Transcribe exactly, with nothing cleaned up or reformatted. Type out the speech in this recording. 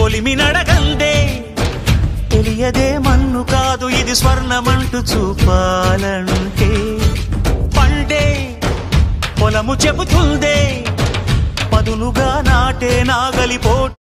కొలిమి నడగందే తెలియదే మన్ను కాదు ఇది స్వర్ణమంటూ చూపాలంటే పండే పొలము చెబుతుందే పదునుగా నాటే నాగలి పోటు